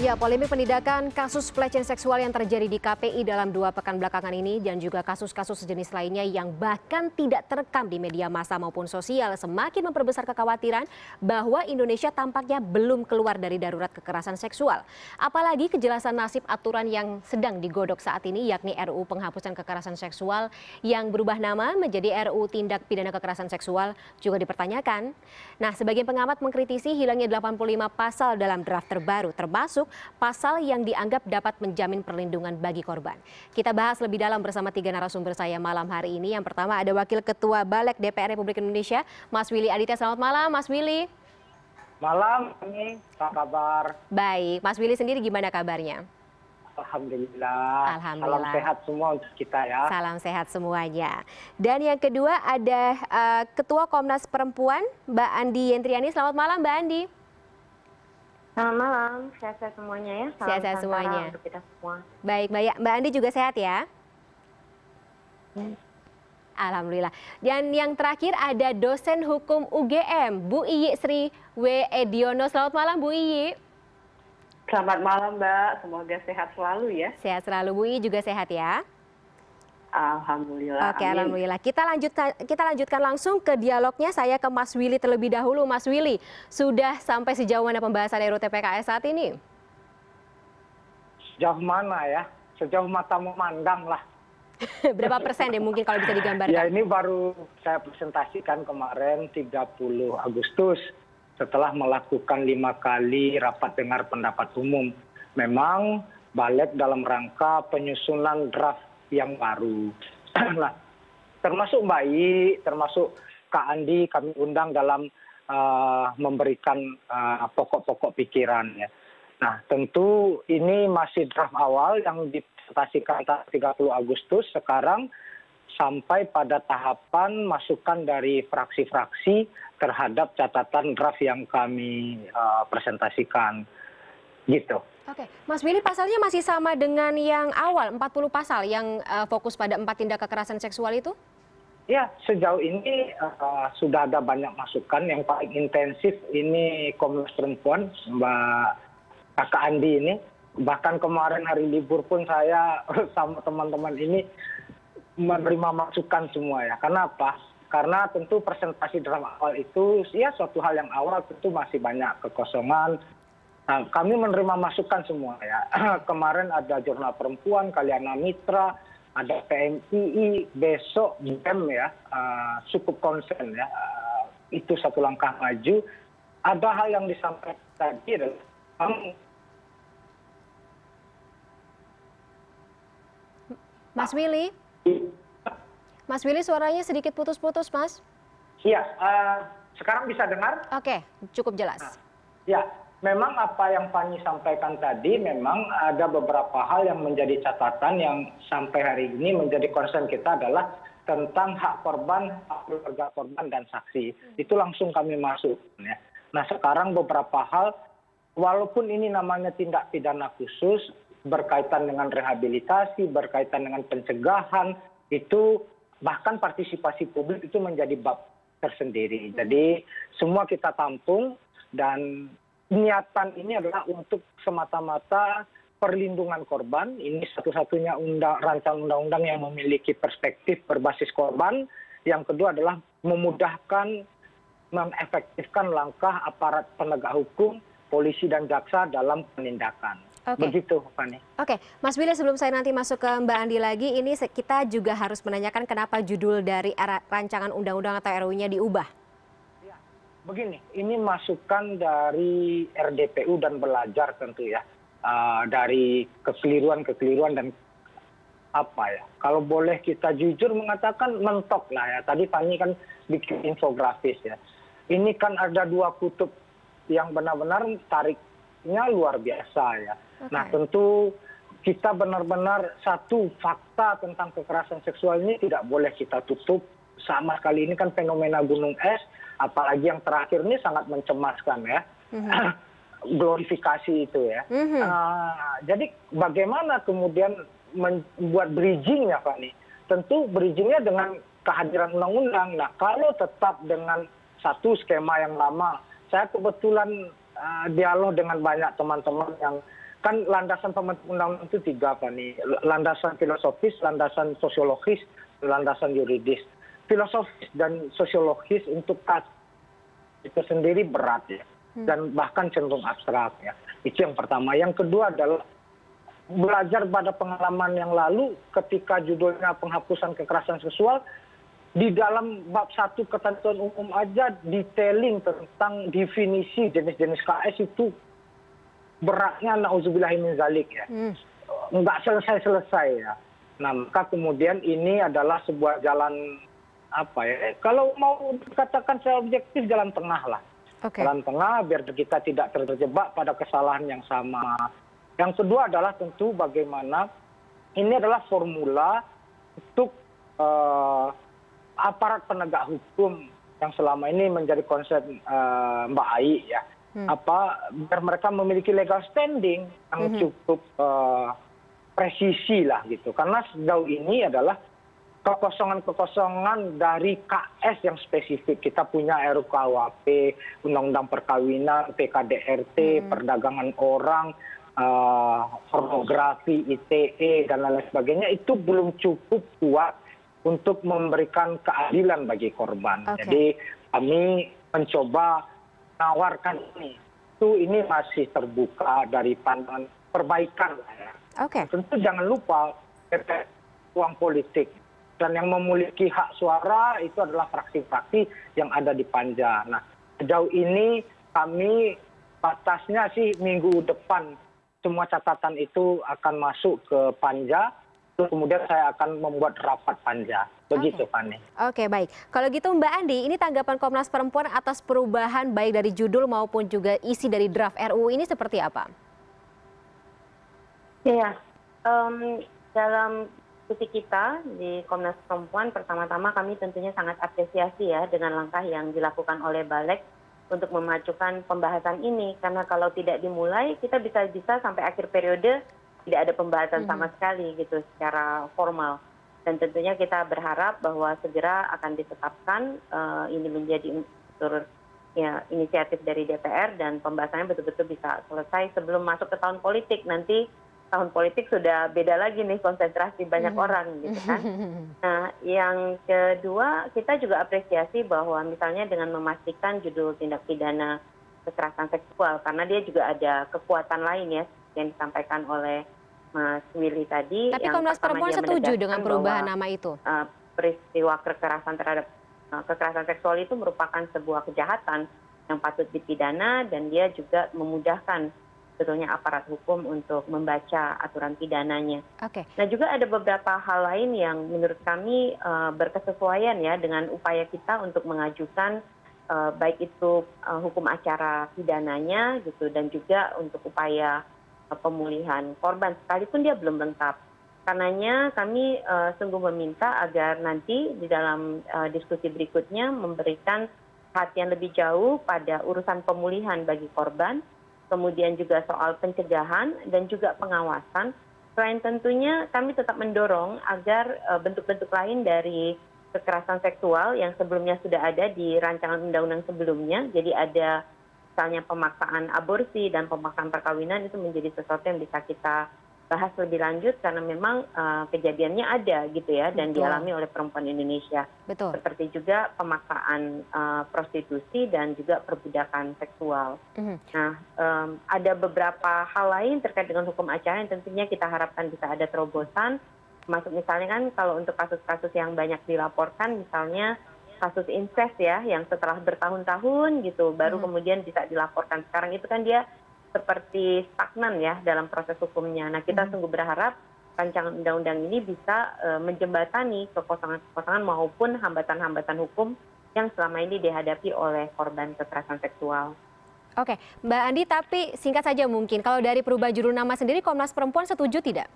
Ya, polemik penindakan kasus pelecehan seksual yang terjadi di KPI dalam 2 pekan belakangan ini dan juga kasus-kasus sejenis lainnya yang bahkan tidak terekam di media massa maupun sosial semakin memperbesar kekhawatiran bahwa Indonesia tampaknya belum keluar dari darurat kekerasan seksual. Apalagi kejelasan nasib aturan yang sedang digodok saat ini, yakni RUU Penghapusan Kekerasan Seksual yang berubah nama menjadi RUU Tindak Pidana Kekerasan Seksual juga dipertanyakan. Nah, sebagian pengamat mengkritisi hilangnya 85 pasal dalam draft terbaru, termasuk pasal yang dianggap dapat menjamin perlindungan bagi korban. Kita bahas lebih dalam bersama 3 narasumber saya malam hari ini. Yang pertama ada Wakil Ketua Balik DPR Republik Indonesia, Mas Willy Aditya. Selamat malam, Mas Willy. Malam, ini apa kabar? Baik, Mas Willy sendiri gimana kabarnya? Alhamdulillah. Alhamdulillah. Salam sehat semua untuk kita ya. Salam sehat semuanya. Dan yang kedua ada Ketua Komnas Perempuan, Mbak Andi Yentriani. Selamat malam, Mbak Andi. Selamat malam, sehat-sehat semuanya ya. Sehat-sehat semuanya. Untuk kita semua. Baik, Mbak Andi juga sehat ya? Alhamdulillah. Dan yang terakhir ada dosen hukum UGM, Bu Iyi Sri W. Ediono. Selamat malam, Bu Iyi. Selamat malam, Mbak. Semoga sehat selalu ya. Sehat selalu, Bu Iyi juga sehat ya? Alhamdulillah. Oke, amin. alhamdulillah. Kita lanjutkan langsung ke dialognya. Saya ke Mas Willy terlebih dahulu. Mas Willy, sudah sampai sejauh mana pembahasan RUU TPKS saat ini? Sejauh mana ya? Sejauh mata memandang lah. Berapa persen deh mungkin kalau bisa digambarkan? Ya, ini baru saya presentasikan kemarin 30 Agustus setelah melakukan 5 kali rapat dengar pendapat umum. Memang balik dalam rangka penyusunan draft yang baru. Nah, termasuk Mbak Iyi, termasuk Kak Andi, kami undang dalam memberikan pokok-pokok pikiran ya. Nah, tentu ini masih draft awal yang dipresentasikan 30 Agustus. Sekarang sampai pada tahapan masukan dari fraksi-fraksi terhadap catatan draft yang kami presentasikan. Gitu. Oke, Mas Willy, pasalnya masih sama dengan yang awal, 40 pasal yang fokus pada 4 tindak kekerasan seksual itu? Ya, sejauh ini sudah ada banyak masukan. Yang paling intensif ini Komnas Perempuan, Mbak Kakak Andi ini. Bahkan kemarin hari libur pun saya sama teman-teman ini menerima masukan semua ya. Karena apa? Karena tentu presentasi dalam awal itu ya suatu hal yang awal, tentu masih banyak kekosongan. Nah, kami menerima masukan semua ya. Kemarin ada Jurnal Perempuan, Kalyana Mitra, ada PMII, besok BEM ya, cukup konsen ya. Itu satu langkah maju. Ada hal yang disampaikan tadi adalah Mas Willy? Mas Willy, suaranya sedikit putus-putus, Mas. Iya, sekarang bisa dengar? Oke, cukup jelas. Ya. Memang apa yang Fanny sampaikan tadi memang ada beberapa hal yang menjadi catatan yang sampai hari ini menjadi concern kita adalah tentang hak korban, hak keluarga korban dan saksi. Itu langsung kami masuk. Ya. Nah, sekarang beberapa hal walaupun ini namanya tindak pidana khusus berkaitan dengan rehabilitasi, berkaitan dengan pencegahan, itu bahkan partisipasi publik itu menjadi bab tersendiri. Jadi semua kita tampung dan niatan ini adalah untuk semata-mata perlindungan korban. Ini satu-satunya rancangan undang-undang yang memiliki perspektif berbasis korban. Yang kedua adalah memudahkan, mengefektifkan langkah aparat penegak hukum, polisi dan jaksa dalam penindakan. Begitu, Fani. Oke, Mas Willy, sebelum saya nanti masuk ke Mbak Andi lagi, ini kita juga harus menanyakan kenapa judul dari rancangan undang-undang atau RUU-nya diubah. Begini, ini masukan dari RDPU dan belajar tentu ya, dari kekeliruan dan apa ya, kalau boleh kita jujur mengatakan mentok lah ya. Tadi Fanny kan bikin infografis ya. Ini kan ada 2 kutub yang benar-benar tariknya luar biasa ya. Nah, tentu kita benar-benar satu fakta tentang kekerasan seksual ini tidak boleh kita tutup. Sama sekali ini kan fenomena gunung es, apalagi yang terakhir ini sangat mencemaskan ya. Glorifikasi itu ya. Jadi bagaimana kemudian membuat bridging-nya, Pak nih? Tentu bridging-nya dengan kehadiran undang-undang. Nah, kalau tetap dengan satu skema yang lama, saya kebetulan dialog dengan banyak teman-teman yang kan landasan pembentuk undang-undang itu tiga, Fani. Landasan filosofis, landasan sosiologis, landasan yuridis. Filosofis dan sosiologis untuk kasus itu sendiri berat ya, dan bahkan cenderung abstrak ya. Itu yang pertama. Yang kedua adalah belajar pada pengalaman yang lalu ketika judulnya penghapusan kekerasan seksual, di dalam bab 1 ketentuan umum aja detailing tentang definisi jenis-jenis KS itu beratnya nauzubillahi min zalik ya. Nggak selesai-selesai ya. Nah, maka kemudian ini adalah sebuah jalan apa ya, kalau mau dikatakan secara objektif jalan tengah lah. Jalan tengah biar kita tidak terjebak pada kesalahan yang sama. Yang kedua adalah tentu bagaimana ini adalah formula untuk aparat penegak hukum yang selama ini menjadi konsep Mbak Ai ya. Biar mereka memiliki legal standing yang cukup presisi lah gitu. Karena sejauh ini adalah kekosongan-kekosongan dari KS yang spesifik. Kita punya RUKUHP, Undang-Undang Perkawinan, PKDRT, perdagangan orang, pornografi, ITE, dan lain sebagainya. Itu belum cukup kuat untuk memberikan keadilan bagi korban. Jadi kami mencoba menawarkan ini masih terbuka dari pandangan perbaikan. Tentu jangan lupa uang politik. Dan yang memiliki hak suara itu adalah fraksi-fraksi yang ada di Panja. Nah, sejauh ini kami batasnya sih minggu depan semua catatan itu akan masuk ke Panja. Terus kemudian saya akan membuat rapat Panja. Begitu, Fani. Oke, baik. Kalau gitu Mbak Andi, ini tanggapan Komnas Perempuan atas perubahan baik dari judul maupun juga isi dari draft RUU ini seperti apa? Iya, dalam diskusi kita di Komnas Perempuan, pertama-tama kami tentunya sangat apresiasi ya dengan langkah yang dilakukan oleh Balek untuk memajukan pembahasan ini. Karena kalau tidak dimulai, kita bisa sampai akhir periode tidak ada pembahasan sama sekali gitu secara formal. Dan tentunya kita berharap bahwa segera akan ditetapkan ini menjadi inisiatif dari DPR dan pembahasannya betul-betul bisa selesai sebelum masuk ke tahun politik. Nanti tahun politik sudah beda lagi nih konsentrasi banyak orang gitu kan. Nah, yang kedua kita juga apresiasi bahwa misalnya dengan memastikan judul tindak pidana kekerasan seksual, karena dia juga ada kekuatan lain ya yang disampaikan oleh Mas Willy tadi. Tapi Komnas Perempuan setuju dengan perubahan nama itu? Peristiwa kekerasan terhadap kekerasan seksual itu merupakan sebuah kejahatan yang patut dipidana dan dia juga memudahkan sebetulnya aparat hukum untuk membaca aturan pidananya. Nah, juga ada beberapa hal lain yang menurut kami berkesesuaian ya dengan upaya kita untuk mengajukan baik itu hukum acara pidananya gitu dan juga untuk upaya pemulihan korban sekalipun dia belum lengkap. Karenanya kami sungguh meminta agar nanti di dalam diskusi berikutnya memberikan perhatian lebih jauh pada urusan pemulihan bagi korban, kemudian juga soal pencegahan dan juga pengawasan. Selain tentunya kami tetap mendorong agar bentuk-bentuk lain dari kekerasan seksual yang sebelumnya sudah ada di rancangan undang-undang sebelumnya, jadi ada misalnya pemaksaan aborsi dan pemaksaan perkawinan itu menjadi sesuatu yang bisa kita bahas lebih lanjut karena memang kejadiannya ada gitu ya dan dialami oleh perempuan Indonesia. Seperti juga pemaksaan prostitusi dan juga perbudakan seksual. Nah, ada beberapa hal lain terkait dengan hukum acara yang tentunya kita harapkan bisa ada terobosan. Masuk misalnya kan kalau untuk kasus-kasus yang banyak dilaporkan misalnya kasus incest ya yang setelah bertahun-tahun gitu baru kemudian bisa dilaporkan. Sekarang itu kan dia seperti stagnan ya dalam proses hukumnya. Nah, kita sungguh berharap rancangan undang-undang ini bisa menjembatani kekosongan-kekosongan maupun hambatan-hambatan hukum yang selama ini dihadapi oleh korban kekerasan seksual. Oke, Mbak Andi, tapi singkat saja mungkin kalau dari perubahan judul nama sendiri Komnas Perempuan setuju tidak?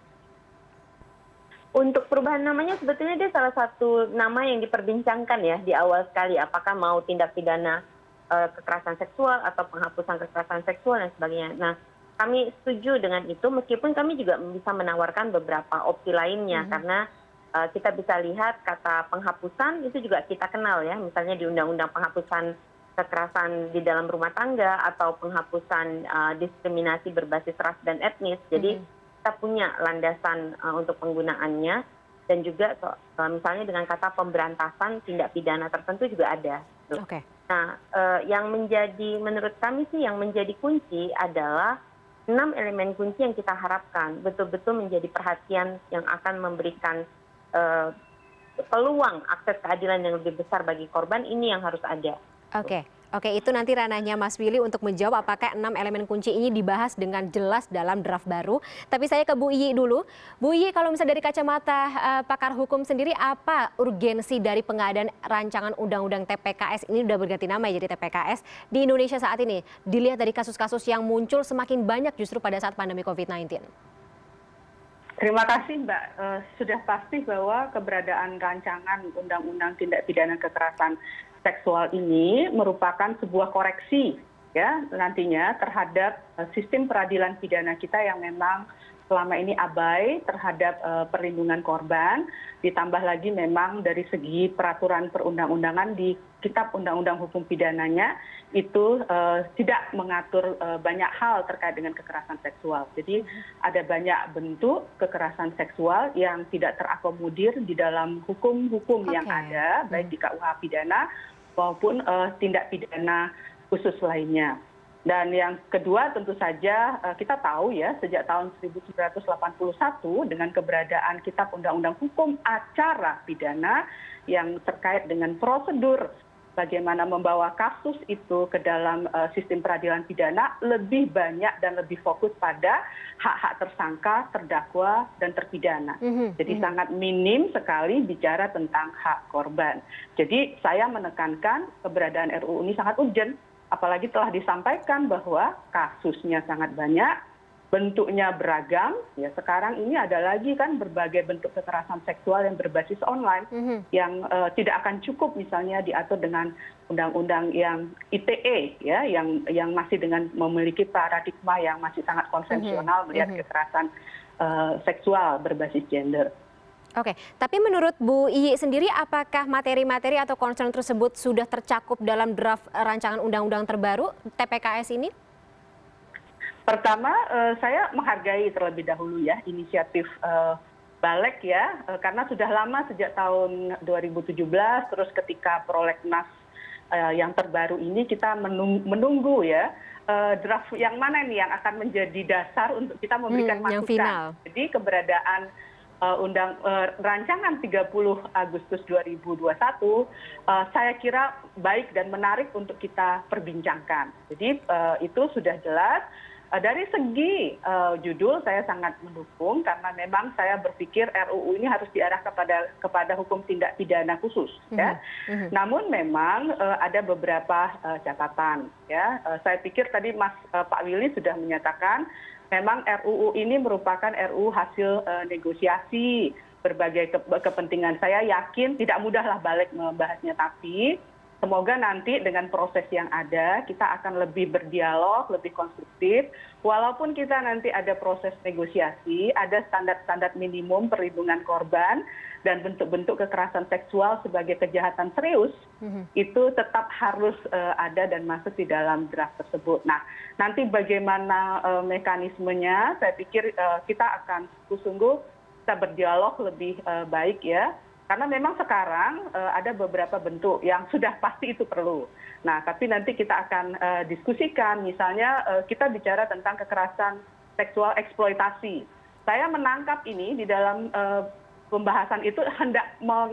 Untuk perubahan namanya sebetulnya dia salah satu nama yang diperbincangkan ya di awal sekali. Apakah mau tindak pidana kekerasan seksual atau penghapusan kekerasan seksual dan sebagainya. Nah, kami setuju dengan itu meskipun kami juga bisa menawarkan beberapa opsi lainnya karena kita bisa lihat kata penghapusan itu juga kita kenal ya. Misalnya di Undang-Undang Penghapusan kekerasan di dalam rumah tangga atau penghapusan diskriminasi berbasis ras dan etnis. Jadi kita punya landasan untuk penggunaannya, dan juga misalnya dengan kata pemberantasan tindak pidana tertentu juga ada. Oke. Nah, yang menjadi menurut kami sih yang menjadi kunci adalah 6 elemen kunci yang kita harapkan betul-betul menjadi perhatian yang akan memberikan peluang akses keadilan yang lebih besar bagi korban. Ini yang harus ada. Oke, itu nanti ranahnya Mas Willy untuk menjawab apakah 6 elemen kunci ini dibahas dengan jelas dalam draft baru. Tapi saya ke Bu Iyi dulu. Bu Iyi, kalau misalnya dari kacamata pakar hukum sendiri, apa urgensi dari pengadaan rancangan undang-undang TPKS ini, udah berganti nama ya jadi TPKS, di Indonesia saat ini? Dilihat dari kasus-kasus yang muncul semakin banyak justru pada saat pandemi COVID-19. Terima kasih Mbak. Sudah pasti bahwa keberadaan rancangan undang-undang tindak pidana kekerasan seksual ini merupakan sebuah koreksi ya nantinya terhadap sistem peradilan pidana kita yang memang selama ini abai terhadap perlindungan korban, ditambah lagi memang dari segi peraturan perundang-undangan di Kitab Undang-Undang Hukum Pidananya itu tidak mengatur banyak hal terkait dengan kekerasan seksual. Jadi ada banyak bentuk kekerasan seksual yang tidak terakomodir di dalam hukum-hukum yang ada, baik di KUH pidana maupun tindak pidana khusus lainnya. Dan yang kedua tentu saja kita tahu ya sejak tahun 1981 dengan keberadaan Kitab Undang-Undang Hukum Acara Pidana yang terkait dengan prosedur bagaimana membawa kasus itu ke dalam sistem peradilan pidana lebih banyak dan lebih fokus pada hak-hak tersangka, terdakwa, dan terpidana. Jadi sangat minim sekali bicara tentang hak korban. Jadi saya menekankan keberadaan RUU ini sangat urgent. Apalagi telah disampaikan bahwa kasusnya sangat banyak, bentuknya beragam. Ya sekarang ini ada lagi kan berbagai bentuk kekerasan seksual yang berbasis online, yang tidak akan cukup misalnya diatur dengan undang-undang yang ITE, ya, yang masih dengan memiliki paradigma yang masih sangat konvensional melihat kekerasan seksual berbasis gender. Oke, tapi menurut Bu Iyi sendiri, apakah materi-materi atau concern tersebut sudah tercakup dalam draft rancangan undang-undang terbaru TPKS ini? Pertama, saya menghargai terlebih dahulu ya inisiatif Balek ya, karena sudah lama sejak tahun 2017, terus ketika prolegnas yang terbaru ini kita menunggu ya draft yang mana nih yang akan menjadi dasar untuk kita memberikan masukan. Yang final. Jadi keberadaan rancangan 30 Agustus 2021 saya kira baik dan menarik untuk kita perbincangkan. Jadi itu sudah jelas. Dari segi judul saya sangat mendukung karena memang saya berpikir RUU ini harus diarah kepada hukum tindak pidana khusus ya. Namun memang ada beberapa catatan ya. Saya pikir tadi Pak Willy sudah menyatakan memang RUU ini merupakan RUU hasil negosiasi berbagai kepentingan. Saya yakin tidak mudahlah Balek membahasnya, tapi semoga nanti dengan proses yang ada kita akan lebih berdialog, lebih konstruktif. Walaupun kita nanti ada proses negosiasi, ada standar-standar minimum perlindungan korban dan bentuk-bentuk kekerasan seksual sebagai kejahatan serius, itu tetap harus ada dan masuk di dalam draft tersebut. Nah, nanti bagaimana mekanismenya, saya pikir kita akan sungguh-sungguh kita berdialog lebih baik ya. Karena memang sekarang ada beberapa bentuk yang sudah pasti itu perlu. Nah, tapi nanti kita akan diskusikan, misalnya kita bicara tentang kekerasan seksual eksploitasi. Saya menangkap ini di dalam pembahasan itu hendak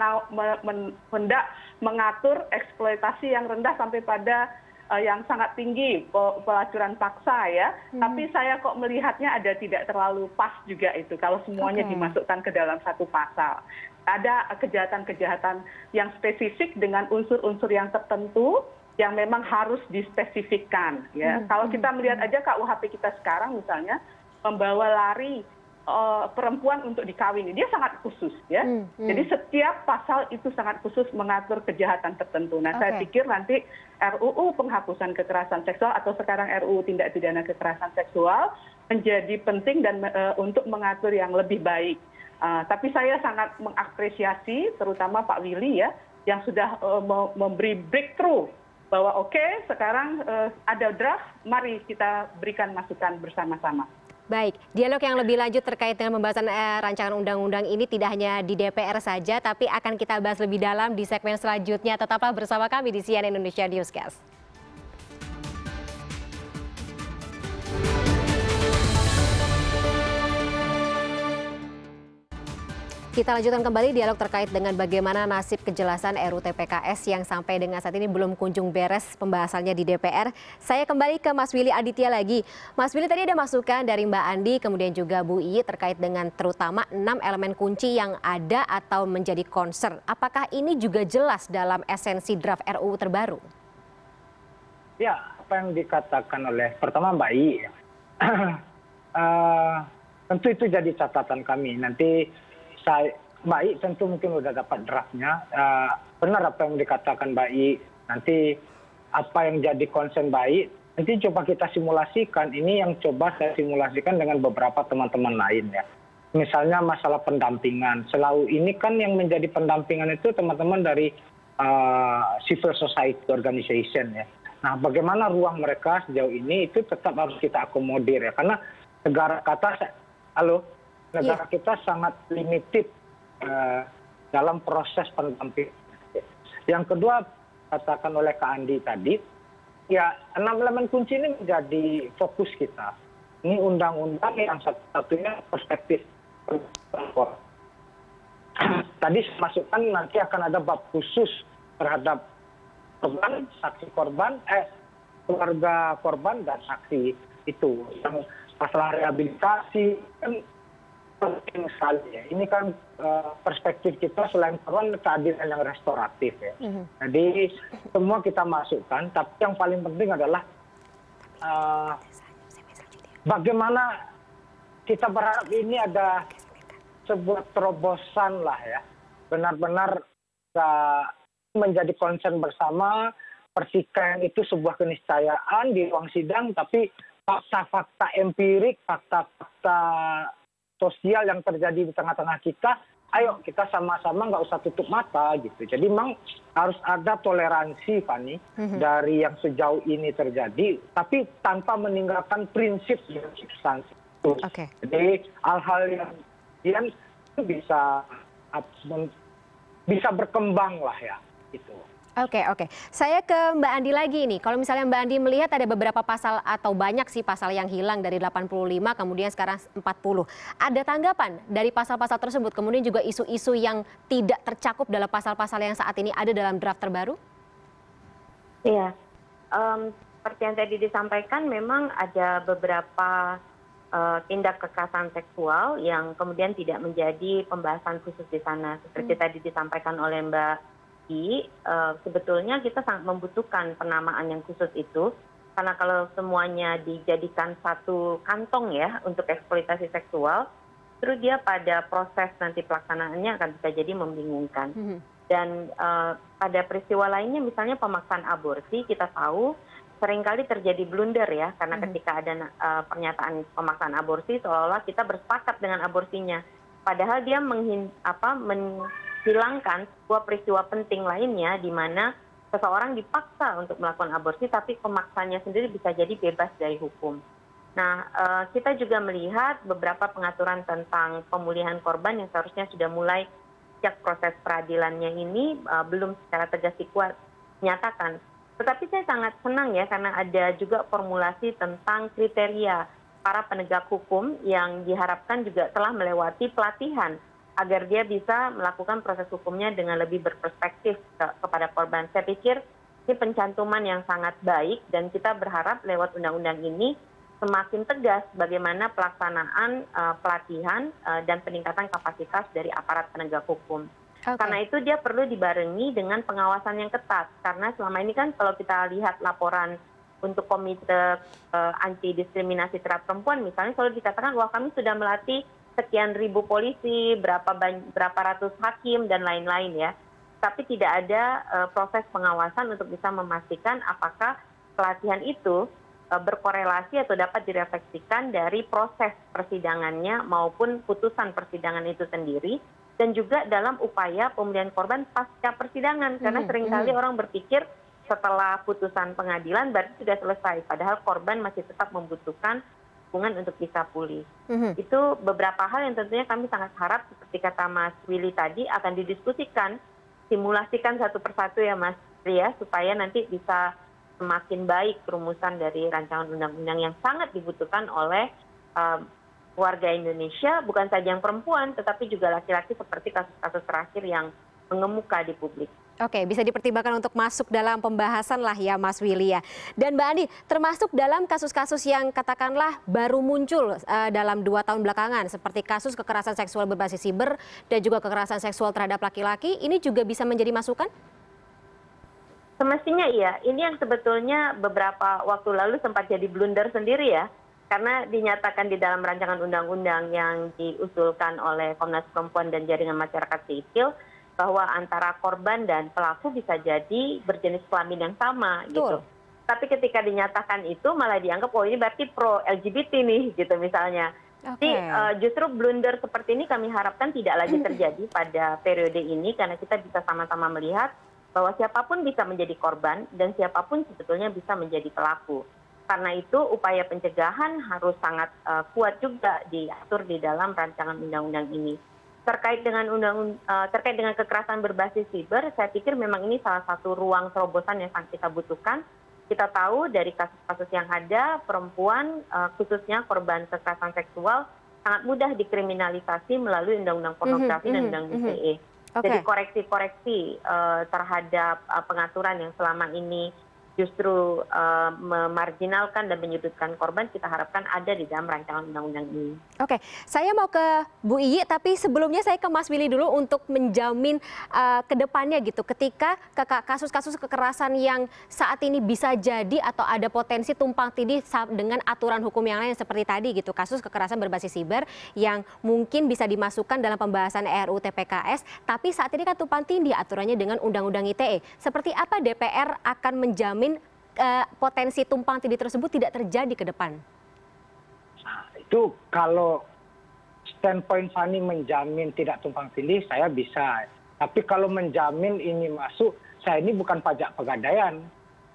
mengatur eksploitasi yang rendah sampai pada yang sangat tinggi, pelacuran paksa ya. Tapi saya kok melihatnya ada tidak terlalu pas juga itu kalau semuanya dimasukkan ke dalam satu pasal. Ada kejahatan-kejahatan yang spesifik dengan unsur-unsur yang tertentu yang memang harus dispesifikkan ya. Kalau kita melihat aja KUHP kita sekarang misalnya membawa lari perempuan untuk dikawini, dia sangat khusus ya. Jadi setiap pasal itu sangat khusus mengatur kejahatan tertentu. Nah, saya pikir nanti RUU penghapusan kekerasan seksual atau sekarang RUU tindak pidana kekerasan seksual menjadi penting dan untuk mengatur yang lebih baik. Tapi saya sangat mengapresiasi terutama Pak Willy ya yang sudah memberi breakthrough bahwa oke, sekarang ada draft, mari kita berikan masukan bersama-sama. Baik, dialog yang lebih lanjut terkait dengan pembahasan rancangan undang-undang ini tidak hanya di DPR saja, tapi akan kita bahas lebih dalam di segmen selanjutnya. Tetaplah bersama kami di CNN Indonesia Newscast. Kita lanjutkan kembali dialog terkait dengan bagaimana nasib kejelasan RUU TPKS yang sampai dengan saat ini belum kunjung beres pembahasannya di DPR. Saya kembali ke Mas Willy Aditya lagi. Mas Willy, tadi ada masukan dari Mbak Andi, kemudian juga Bu Iyi terkait dengan terutama 6 elemen kunci yang ada atau menjadi concern. Apakah ini juga jelas dalam esensi draft RUU terbaru? Ya, apa yang dikatakan oleh pertama Mbak Iyi, tentu itu jadi catatan kami. Nanti Mbak I tentu mungkin sudah dapat draftnya. Benar apa yang dikatakan Mbak I. Nanti apa yang jadi concern Mbak I, nanti coba kita simulasikan. Ini yang coba saya simulasikan dengan beberapa teman-teman lain ya. Misalnya masalah pendampingan. Selalu ini kan yang menjadi pendampingan itu teman-teman dari civil society organization ya. Nah, bagaimana ruang mereka sejauh ini itu tetap harus kita akomodir ya. Karena negara kita sangat limited dalam proses pendampingan. Yang kedua, katakan oleh Kak Andi tadi, ya 6 elemen kunci ini menjadi fokus kita. Ini undang-undang yang satu-satunya perspektif. Tadi masukkan nanti akan ada bab khusus terhadap korban, saksi korban, keluarga korban dan saksi itu. Yang masalah rehabilitasi kan penting sekali ya. Ini kan perspektif kita selain korban keadilan yang restoratif ya. Jadi semua kita masukkan, tapi yang paling penting adalah bagaimana kita berharap ini ada sebuah terobosan lah ya. Benar-benar menjadi concern bersama, persikan itu sebuah keniscayaan di ruang sidang, tapi fakta-fakta empirik, fakta-fakta sosial yang terjadi di tengah-tengah kita, ayo kita sama-sama nggak usah tutup mata gitu. Jadi memang harus ada toleransi, Fani, dari yang sejauh ini terjadi, tapi tanpa meninggalkan prinsip dan substansi itu. Jadi hal-hal yang bisa berkembang lah ya, gitu. Oke. Saya ke Mbak Andi lagi nih. Kalau misalnya Mbak Andi melihat ada beberapa pasal atau banyak sih pasal yang hilang dari 85 kemudian sekarang 40. Ada tanggapan dari pasal-pasal tersebut, kemudian juga isu-isu yang tidak tercakup dalam pasal-pasal yang saat ini ada dalam draft terbaru? Iya, seperti yang tadi disampaikan memang ada beberapa tindak kekerasan seksual yang kemudian tidak menjadi pembahasan khusus di sana. Seperti tadi disampaikan oleh Mbak sebetulnya kita sangat membutuhkan penamaan yang khusus itu, karena kalau semuanya dijadikan satu kantong ya untuk eksploitasi seksual, terus dia pada proses nanti pelaksanaannya akan bisa jadi membingungkan. Dan pada peristiwa lainnya misalnya pemaksaan aborsi, kita tahu seringkali terjadi blunder ya, karena ketika ada pernyataan pemaksaan aborsi seolah-olah kita bersepakat dengan aborsinya, padahal dia hilangkan sebuah peristiwa penting lainnya di mana seseorang dipaksa untuk melakukan aborsi, tapi pemaksanya sendiri bisa jadi bebas dari hukum. Nah, kita juga melihat beberapa pengaturan tentang pemulihan korban yang seharusnya sudah mulai sejak proses peradilannya ini belum secara tegas dinyatakan. Tetapi saya sangat senang ya, karena ada juga formulasi tentang kriteria para penegak hukum yang diharapkan juga telah melewati pelatihan agar dia bisa melakukan proses hukumnya dengan lebih berperspektif kepada korban. Saya pikir ini pencantuman yang sangat baik dan kita berharap lewat undang-undang ini semakin tegas bagaimana pelaksanaan pelatihan dan peningkatan kapasitas dari aparat penegak hukum. Karena itu dia perlu dibarengi dengan pengawasan yang ketat. Karena selama ini kan kalau kita lihat laporan untuk Komite Anti Diskriminasi Terhadap Perempuan misalnya selalu dikatakan wah kami sudah melatih sekian ribu polisi, berapa ratus hakim, dan lain-lain ya. Tapi tidak ada proses pengawasan untuk bisa memastikan apakah pelatihan itu berkorelasi atau dapat direfleksikan dari proses persidangannya maupun putusan persidangan itu sendiri, dan juga dalam upaya pemulihan korban pasca persidangan. Karena seringkali orang berpikir setelah putusan pengadilan berarti sudah selesai, padahal korban masih tetap membutuhkan dukungan untuk bisa pulih. Itu beberapa hal yang tentunya kami sangat harap seperti kata Mas Willy tadi akan didiskusikan, simulasikan satu persatu ya Mas Ria, supaya nanti bisa semakin baik perumusan dari rancangan undang-undang yang sangat dibutuhkan oleh warga Indonesia, bukan saja yang perempuan, tetapi juga laki-laki seperti kasus-kasus terakhir yang mengemuka di publik. Oke, bisa dipertimbangkan untuk masuk dalam pembahasan lah ya Mas Willy ya. Dan Mbak Andi, termasuk dalam kasus-kasus yang katakanlah baru muncul dalam 2 tahun belakangan, seperti kasus kekerasan seksual berbasis siber dan juga kekerasan seksual terhadap laki-laki, ini juga bisa menjadi masukan? Semestinya iya, ini yang sebetulnya beberapa waktu lalu sempat jadi blunder sendiri ya, karena dinyatakan di dalam rancangan undang-undang yang diusulkan oleh Komnas Perempuan dan Jaringan Masyarakat Sipil, bahwa antara korban dan pelaku bisa jadi berjenis kelamin yang sama gitu. Tapi ketika dinyatakan itu malah dianggap, oh ini berarti pro LGBT nih gitu misalnya. Jadi justru blunder seperti ini kami harapkan tidak lagi terjadi pada periode ini, karena kita bisa sama-sama melihat bahwa siapapun bisa menjadi korban dan siapapun sebetulnya bisa menjadi pelaku. Karena itu upaya pencegahan harus sangat kuat juga diatur di dalam rancangan undang-undang ini. Terkait dengan kekerasan berbasis siber, saya pikir memang ini salah satu ruang terobosan yang sangat kita butuhkan. Kita tahu dari kasus-kasus yang ada, perempuan khususnya korban kekerasan seksual sangat mudah dikriminalisasi melalui undang-undang pornografi dan undang-undang ITE. Jadi koreksi-koreksi terhadap pengaturan yang selama ini justru memarginalkan dan menyudutkan korban, kita harapkan ada di dalam rancangan undang-undang ini. Oke, saya mau ke Bu Iyi, tapi sebelumnya saya ke Mas Willy dulu untuk menjamin ke depannya gitu, ketika kasus-kasus kekerasan yang saat ini bisa jadi atau ada potensi tumpang tindih dengan aturan hukum yang lain seperti tadi gitu, kasus kekerasan berbasis siber yang mungkin bisa dimasukkan dalam pembahasan RUU TPKS, tapi saat ini kan tumpang tindih aturannya dengan Undang-Undang ITE. Seperti apa DPR akan menjamin potensi tumpang tindih tersebut tidak terjadi ke depan? Nah, itu kalau standpoint Fani menjamin tidak tumpang tindih, saya bisa. Tapi kalau menjamin ini masuk, saya ini bukan pajak pegadaian.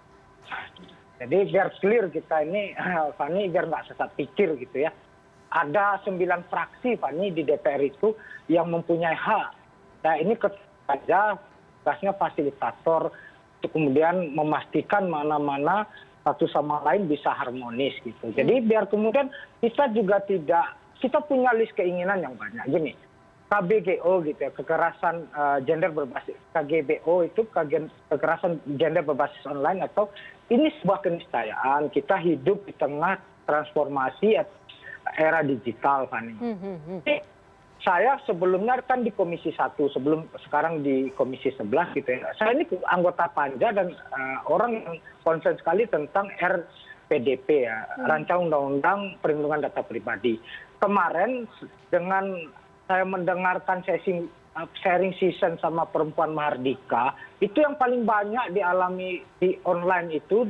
Jadi biar clear kita ini, Fani biar nggak sesat pikir gitu ya. Ada 9 fraksi Fani di DPR itu yang mempunyai hak. Nah ini saja tugasnya fasilitator, untuk kemudian memastikan mana-mana satu sama lain bisa harmonis gitu. Jadi biar kemudian kita juga kita punya list keinginan yang banyak. Gini, KBGO gitu ya, kekerasan gender berbasis, KGBO itu kekerasan gender berbasis online, atau ini sebuah keniscayaan kita hidup di tengah transformasi era digital, Fani. Saya sebelumnya kan di Komisi 1, sebelum sekarang di Komisi 11 gitu ya. Saya ini anggota Panja dan orang yang concern sekali tentang RPDP ya, Rancangan Undang-Undang Perlindungan Data Pribadi. Kemarin dengan saya mendengarkan sharing season sama perempuan Mahardika, itu yang paling banyak dialami di online itu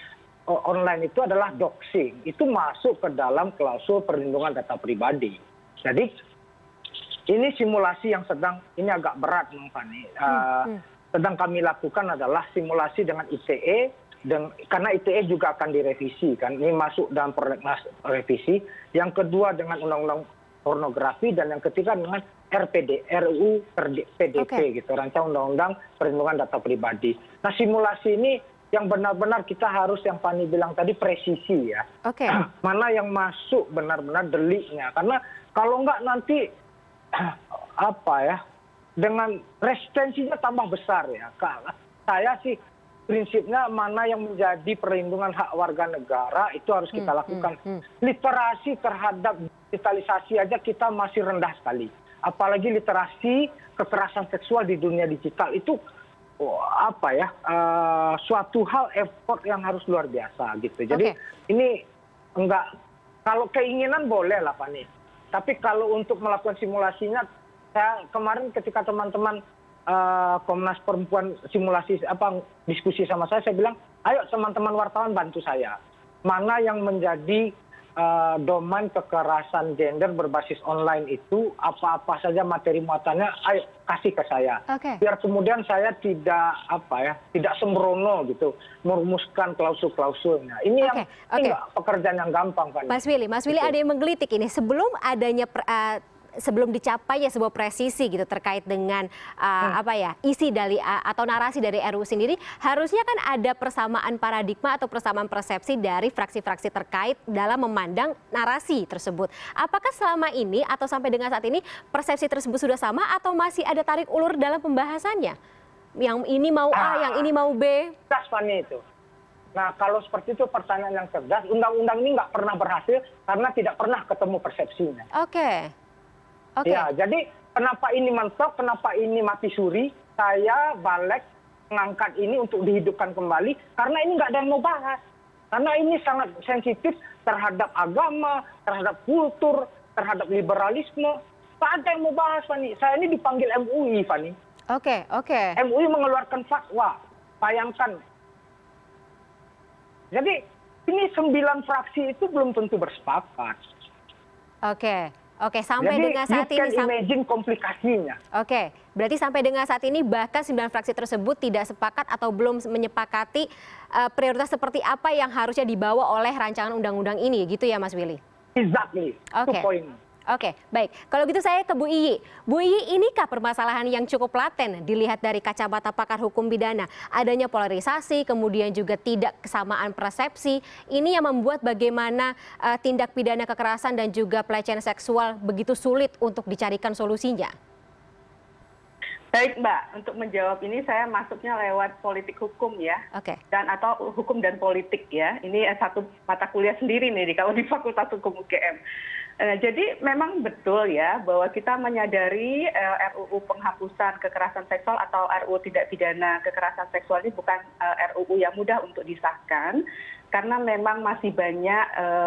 adalah doxing. Itu masuk ke dalam klausul perlindungan data pribadi. Jadi ini simulasi yang ini agak berat, Bang Fani. Sedang kami lakukan adalah simulasi dengan ITE, karena ITE juga akan direvisi kan. Ini masuk dalam prolegnas revisi. Yang kedua dengan undang-undang pornografi, dan yang ketiga dengan RUU PDP gitu, Rancangan Undang-Undang Perlindungan Data Pribadi. Nah simulasi ini yang benar-benar kita harus, yang Fani bilang tadi, presisi ya. Mana yang masuk benar-benar deliknya. Karena kalau enggak nanti dengan resistensinya tambah besar ya. Saya sih prinsipnya mana yang menjadi perlindungan hak warga negara itu harus kita lakukan. Literasi terhadap digitalisasi aja kita masih rendah sekali. Apalagi literasi kekerasan seksual di dunia digital itu suatu hal effort yang harus luar biasa gitu. Jadi ini enggak, kalau keinginan boleh lah Pak nih. Tapi kalau untuk melakukan simulasinya, saya kemarin ketika teman-teman Komnas Perempuan diskusi sama saya bilang, ayo teman-teman wartawan bantu saya. Mana yang menjadi domain kekerasan gender berbasis online itu apa-apa saja materi muatannya, ayo kasih ke saya. Biar kemudian saya tidak sembrono gitu merumuskan klausul-klausulnya. Ini yang enggak pekerjaan yang gampang, Pak. Mas Willy ada yang menggelitik ini sebelum adanya sebelum dicapainya sebuah presisi gitu terkait dengan isi dari atau narasi dari RUU sendiri, harusnya kan ada persamaan paradigma atau persamaan persepsi dari fraksi-fraksi terkait dalam memandang narasi tersebut. Apakah selama ini atau sampai dengan saat ini persepsi tersebut sudah sama atau masih ada tarik ulur dalam pembahasannya? Yang ini mau A, yang ini mau B? Cerdas, Fani, itu. Nah, kalau seperti itu pertanyaan yang cerdas, undang-undang ini nggak pernah berhasil karena tidak pernah ketemu persepsinya. Ya, jadi kenapa ini mentok, kenapa ini mati suri, saya balik mengangkat ini untuk dihidupkan kembali, karena ini nggak ada yang mau bahas. Karena ini sangat sensitif terhadap agama, terhadap kultur, terhadap liberalisme. Nggak ada yang mau bahas, Fani. Saya ini dipanggil MUI, Fani. MUI mengeluarkan fatwa, bayangkan. Jadi ini 9 fraksi itu belum tentu bersepakat. Sampai jadi, dengan saat ini imagine komplikasinya. Berarti sampai dengan saat ini bahkan 9 fraksi tersebut tidak sepakat atau belum menyepakati prioritas seperti apa yang harusnya dibawa oleh rancangan undang-undang ini, gitu ya Mas Willy? Exactly. Itu poinnya. Baik. Kalau gitu saya ke Bu Iyi. Bu Iyi, inikah permasalahan yang cukup laten dilihat dari kacamata pakar hukum pidana? Adanya polarisasi, kemudian juga tidak kesamaan persepsi. Ini yang membuat bagaimana tindak pidana kekerasan dan juga pelecehan seksual begitu sulit untuk dicarikan solusinya. Baik, Mbak. Untuk menjawab ini saya masuknya lewat politik hukum ya. Dan atau hukum dan politik ya. Ini satu mata kuliah sendiri nih kalau di Fakultas Hukum UGM. Jadi memang betul ya bahwa kita menyadari RUU penghapusan kekerasan seksual atau RUU tidak pidana kekerasan seksual ini bukan RUU yang mudah untuk disahkan karena memang masih banyak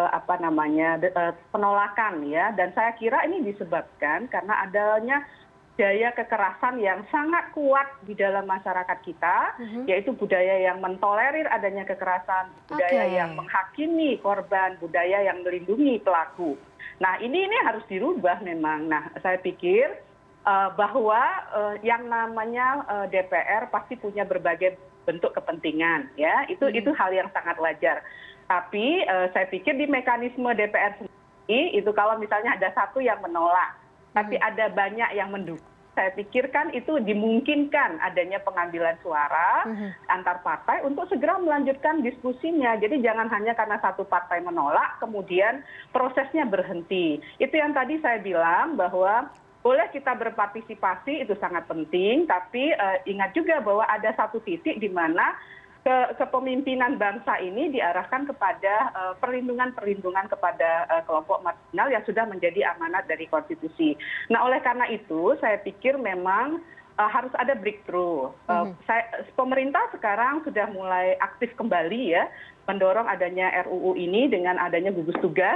penolakan ya, dan saya kira ini disebabkan karena adanya budaya kekerasan yang sangat kuat di dalam masyarakat kita, yaitu budaya yang mentolerir adanya kekerasan, budaya yang menghakimi korban, budaya yang melindungi pelaku. Nah, ini harus dirubah memang. Nah, saya pikir bahwa yang namanya DPR pasti punya berbagai bentuk kepentingan, ya. Itu hal yang sangat wajar. Tapi saya pikir di mekanisme DPR sendiri itu kalau misalnya ada satu yang menolak, tapi ada banyak yang mendukung, saya pikir kan itu dimungkinkan adanya pengambilan suara antar partai untuk segera melanjutkan diskusinya. Jadi jangan hanya karena satu partai menolak, kemudian prosesnya berhenti. Itu yang tadi saya bilang bahwa boleh kita berpartisipasi, itu sangat penting, tapi ingat juga bahwa ada satu titik di mana kepemimpinan bangsa ini diarahkan kepada perlindungan perlindungan kepada kelompok marginal yang sudah menjadi amanat dari konstitusi. Nah, oleh karena itu saya pikir memang harus ada breakthrough. Pemerintah sekarang sudah mulai aktif kembali ya mendorong adanya RUU ini dengan adanya gugus tugas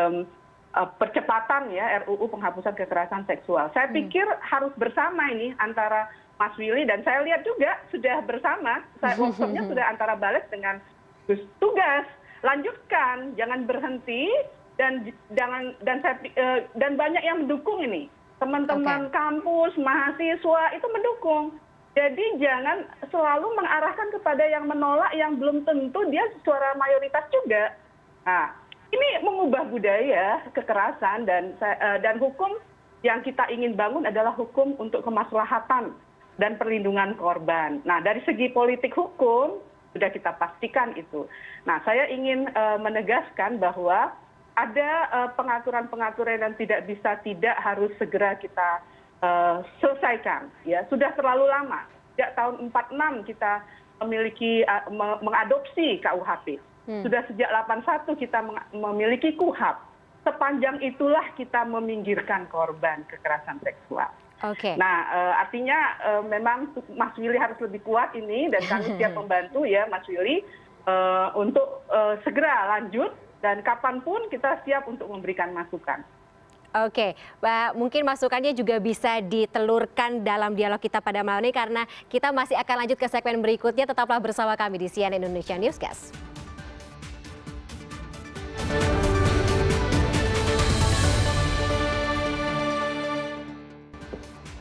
percepatan ya RUU penghapusan kekerasan seksual. Saya pikir harus bersama ini antara Mas Willy dan saya lihat juga sudah bersama, workshopnya sudah antara Bales dengan gugus tugas. Lanjutkan, jangan berhenti dan banyak yang mendukung ini. Teman-teman kampus, mahasiswa itu mendukung. Jadi jangan selalu mengarahkan kepada yang menolak yang belum tentu dia suara mayoritas juga. Nah, ini mengubah budaya kekerasan dan hukum yang kita ingin bangun adalah hukum untuk kemaslahatan dan perlindungan korban. Nah, dari segi politik hukum sudah kita pastikan itu. Nah, saya ingin menegaskan bahwa ada pengaturan-pengaturan yang tidak harus segera kita selesaikan. Ya, sudah terlalu lama. Sejak tahun 46 kita mengadopsi KUHP. Sudah sejak 81 kita memiliki KUHAP. Sepanjang itulah kita meminggirkan korban kekerasan seksual. Nah, artinya memang Mas Willy harus lebih kuat ini dan kami siap membantu ya Mas Willy untuk segera lanjut dan kapanpun kita siap untuk memberikan masukan. Pak, mungkin masukannya juga bisa ditelurkan dalam dialog kita pada malam ini karena kita masih akan lanjut ke segmen berikutnya. Tetaplah bersama kami di CNN Indonesia Newscast.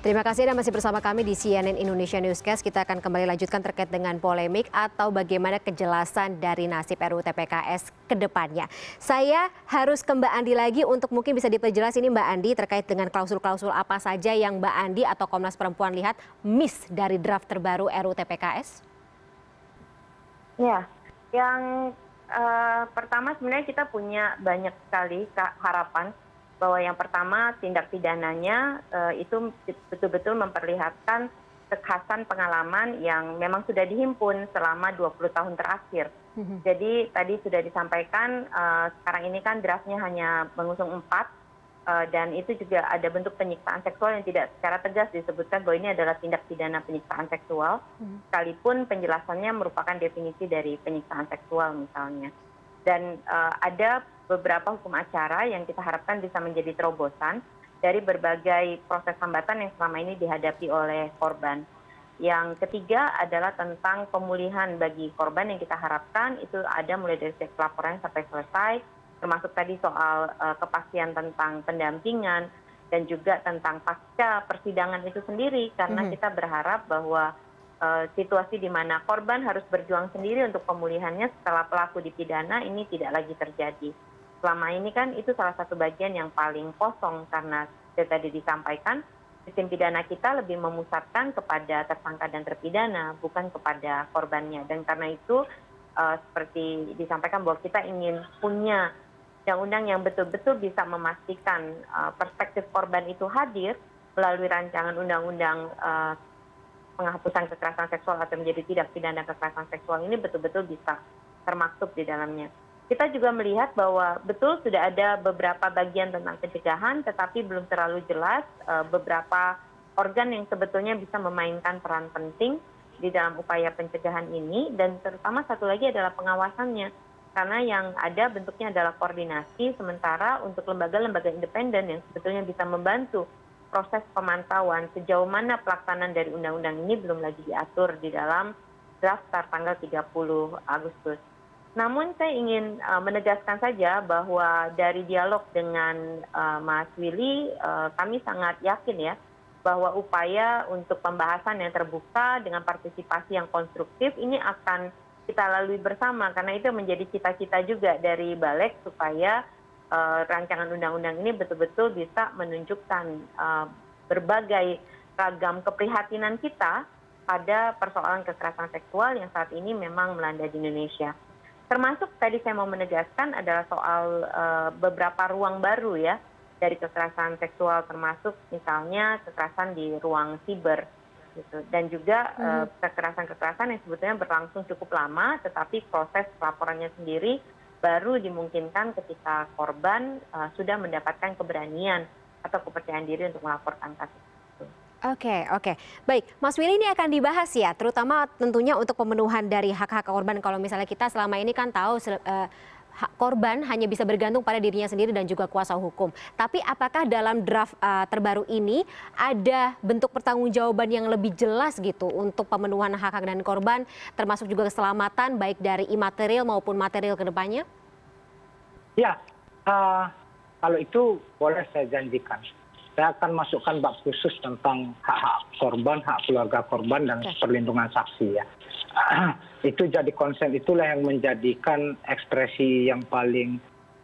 Terima kasih Anda masih bersama kami di CNN Indonesia Newscast. Kita akan kembali lanjutkan terkait dengan polemik atau bagaimana kejelasan dari nasib RUU TPKS ke depannya. Saya harus ke Mbak Andi lagi untuk mungkin bisa diperjelas ini Mbak Andi terkait dengan klausul-klausul apa saja yang Mbak Andi atau Komnas Perempuan lihat miss dari draft terbaru RUU TPKS? Ya, yang pertama sebenarnya kita punya banyak sekali harapan bahwa yang pertama tindak pidananya itu betul-betul memperlihatkan kekhasan pengalaman yang memang sudah dihimpun selama 20 tahun terakhir. Jadi tadi sudah disampaikan sekarang ini kan draftnya hanya mengusung 4 dan itu juga ada bentuk penyiksaan seksual yang tidak secara tegas disebutkan bahwa ini adalah tindak pidana penyiksaan seksual, sekalipun penjelasannya merupakan definisi dari penyiksaan seksual misalnya. Dan ada beberapa hukum acara yang kita harapkan bisa menjadi terobosan dari berbagai proses hambatan yang selama ini dihadapi oleh korban. Yang ketiga adalah tentang pemulihan bagi korban yang kita harapkan itu ada mulai dari sejak pelaporan sampai selesai, termasuk tadi soal kepastian tentang pendampingan dan juga tentang pasca persidangan itu sendiri, karena kita berharap bahwa situasi di mana korban harus berjuang sendiri untuk pemulihannya setelah pelaku dipidana ini tidak lagi terjadi. Selama ini kan itu salah satu bagian yang paling kosong karena tadi disampaikan sistem pidana kita lebih memusatkan kepada tersangka dan terpidana bukan kepada korbannya, dan karena itu seperti disampaikan bahwa kita ingin punya undang-undang yang betul-betul bisa memastikan perspektif korban itu hadir melalui rancangan undang-undang penghapusan kekerasan seksual atau menjadi tidak pidana kekerasan seksual ini betul-betul bisa termaktub di dalamnya. Kita juga melihat bahwa betul sudah ada beberapa bagian tentang pencegahan, tetapi belum terlalu jelas beberapa organ yang sebetulnya bisa memainkan peran penting di dalam upaya pencegahan ini, dan terutama satu lagi adalah pengawasannya. Karena yang ada bentuknya adalah koordinasi, sementara untuk lembaga-lembaga independen yang sebetulnya bisa membantu proses pemantauan sejauh mana pelaksanaan dari undang-undang ini belum lagi diatur di dalam draft tanggal 30 Agustus. Namun saya ingin menegaskan saja bahwa dari dialog dengan Mas Willy, kami sangat yakin ya bahwa upaya untuk pembahasan yang terbuka dengan partisipasi yang konstruktif ini akan kita lalui bersama, karena itu menjadi cita-cita juga dari Balik supaya rancangan undang-undang ini betul-betul bisa menunjukkan berbagai ragam keprihatinan kita pada persoalan kekerasan seksual yang saat ini memang melanda di Indonesia. Termasuk tadi saya mau menegaskan adalah soal beberapa ruang baru ya dari kekerasan seksual, termasuk misalnya kekerasan di ruang siber gitu. Dan juga kekerasan-kekerasan yang sebetulnya berlangsung cukup lama, tetapi proses pelaporannya sendiri baru dimungkinkan ketika korban sudah mendapatkan keberanian atau kepercayaan diri untuk melaporkan kasus. Oke. Baik, Mas Willy, ini akan dibahas ya, terutama tentunya untuk pemenuhan dari hak-hak korban. Kalau misalnya kita selama ini kan tahu hak korban hanya bisa bergantung pada dirinya sendiri dan juga kuasa hukum. Tapi apakah dalam draft terbaru ini ada bentuk pertanggungjawaban yang lebih jelas gitu untuk pemenuhan hak-hak dan korban, termasuk juga keselamatan baik dari imaterial maupun material ke depannya? Ya, kalau itu boleh saya janjikan. Saya akan masukkan bab khusus tentang hak-hak korban, hak keluarga korban, dan perlindungan saksi ya. Itu jadi konsen, itulah yang menjadikan ekspresi yang paling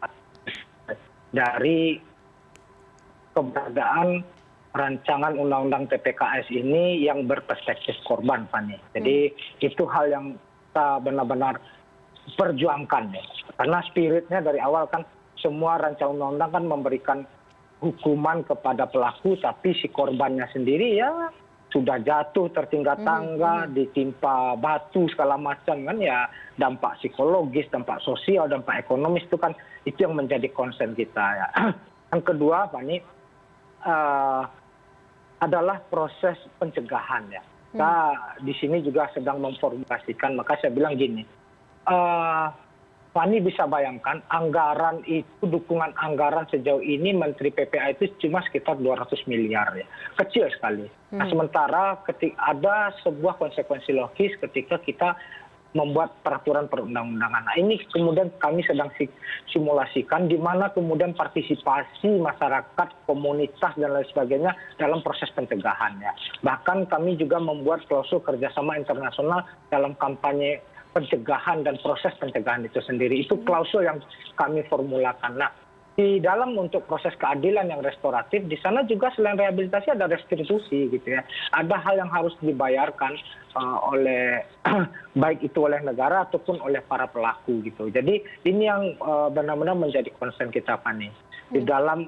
dari keberadaan rancangan undang-undang TPKS ini yang berperspektif korban, Fani. Jadi itu hal yang kita benar-benar perjuangkan ya. Karena spiritnya dari awal kan semua rancangan undang-undang kan memberikan hukuman kepada pelaku, tapi si korbannya sendiri ya sudah jatuh tertinggal tangga, ditimpa batu segala macam kan ya, dampak psikologis, dampak sosial, dampak ekonomis itu kan itu yang menjadi concern kita ya. Yang kedua, Fani, adalah proses pencegahan ya. Kita di sini juga sedang memformulasikan, maka saya bilang gini, Fani bisa bayangkan anggaran itu, dukungan anggaran sejauh ini Menteri PPA itu cuma sekitar 200 miliar ya, kecil sekali. Nah sementara ketika ada sebuah konsekuensi logis ketika kita membuat peraturan perundang-undangan. Nah, ini kemudian kami sedang simulasikan di mana kemudian partisipasi masyarakat, komunitas dan lain sebagainya dalam proses pencegahan ya. Bahkan kami juga membuat klausul kerjasama internasional dalam kampanye pencegahan dan proses pencegahan itu sendiri. Itu klausul yang kami formulakan. Nah, di dalam untuk proses keadilan yang restoratif, di sana juga selain rehabilitasi ada restitusi gitu ya. Ada hal yang harus dibayarkan oleh baik itu oleh negara ataupun oleh para pelaku gitu. Jadi ini yang benar-benar menjadi concern kita Fani di dalam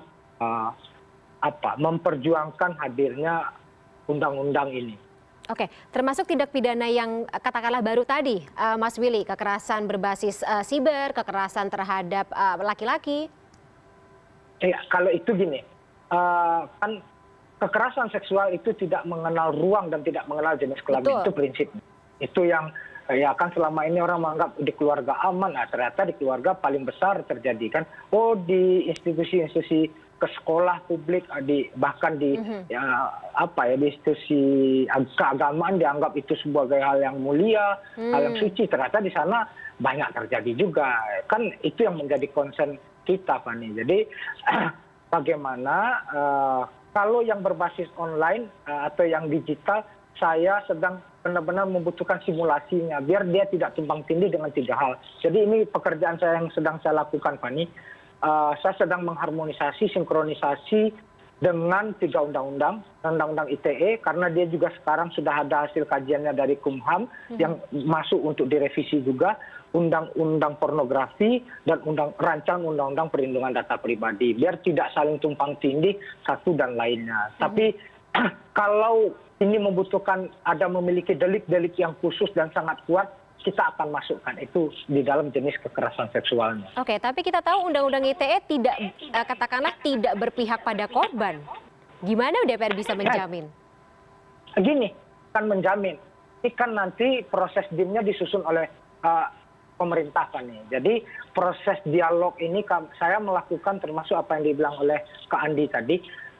memperjuangkan hadirnya undang-undang ini. Oke, termasuk tindak pidana yang katakanlah baru tadi, Mas Willy, kekerasan berbasis siber, kekerasan terhadap laki-laki. Ya, kalau itu gini, kan kekerasan seksual itu tidak mengenal ruang dan tidak mengenal jenis kelamin. Itu prinsipnya. Itu yang ya kan selama ini orang menganggap di keluarga aman, nah ternyata di keluarga paling besar terjadi kan. Oh, di institusi-institusi ke sekolah publik, bahkan di di institusi keagamaan dianggap itu sebagai hal yang mulia, hal yang suci. Ternyata di sana banyak terjadi juga. Kan itu yang menjadi concern kita Fani. Jadi bagaimana kalau yang berbasis online atau yang digital, saya sedang benar-benar membutuhkan simulasinya biar dia tidak tumpang tindih dengan 3 hal. Jadi ini pekerjaan saya yang sedang saya lakukan Fani. Saya sedang mengharmonisasi, sinkronisasi dengan 3 undang-undang, undang-undang ITE, karena dia juga sekarang sudah ada hasil kajiannya dari Kumham yang masuk untuk direvisi juga, undang-undang pornografi dan rancangan undang-undang perlindungan data pribadi, biar tidak saling tumpang tindih satu dan lainnya. Tapi kalau ini membutuhkan memiliki delik-delik yang khusus dan sangat kuat, kita akan masukkan itu di dalam jenis kekerasan seksualnya. Oke, tapi kita tahu undang-undang ITE tidak katakanlah tidak berpihak pada korban. Gimana DPR bisa menjamin? Gini, kan menjamin. Ini kan nanti proses DIM-nya disusun oleh pemerintah kan nih. Jadi proses dialog ini saya melakukan termasuk apa yang dibilang oleh Kak Andi tadi.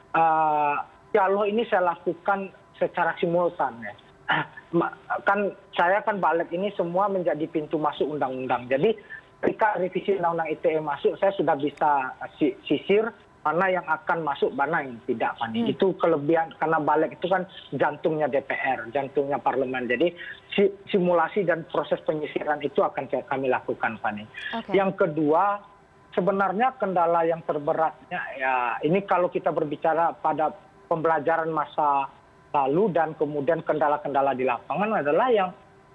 Dialog ini saya lakukan secara simultan ya. Kan saya balik ini semua menjadi pintu masuk undang-undang. Jadi ketika revisi undang-undang ITE masuk, saya sudah bisa sisir mana yang akan masuk, mana yang tidak, Fani. Itu kelebihan karena balik itu kan jantungnya DPR, jantungnya parlemen. Jadi simulasi dan proses penyisiran itu akan kami lakukan, Fani. Yang kedua, sebenarnya kendala yang terberatnya ya ini kalau kita berbicara pada pembelajaran masa lalu dan kemudian kendala-kendala di lapangan adalah yang